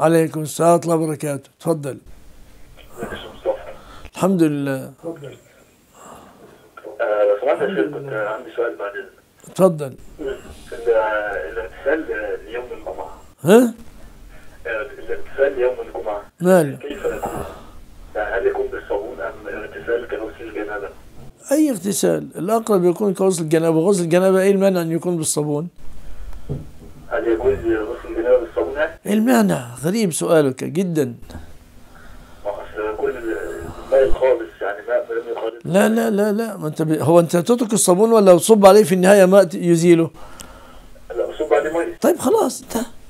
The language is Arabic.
عليكم السلام ورحمة الله وبركاته. تفضل. الحمد لله. تفضل. لو سمحت يا شيخ، كنت عندي سؤال بعد اذنك. تفضل. الاغتسال ليوم الجمعة. ها؟ الاغتسال ليوم الجمعة. ماله؟ كيف يكون؟ هل يكون بالصابون ام اغتسال كغسل الجنابة؟ أي اغتسال، الأقرب يكون كغسل الجنابة. غسل الجنابة إيه المانع أن يكون بالصابون؟ هل يجوز غسل الجنابة بالصابون؟ إيه المانع؟ غريب سؤالك جدا. أصل كل ماء خالص، يعني ماء لم يخالط. لا لا لا لا، ما أنت هو أنت تترك الصابون ولا تصب عليه في النهاية ماء يزيله؟ لا، بصب عليه مية. طيب خلاص انتهى.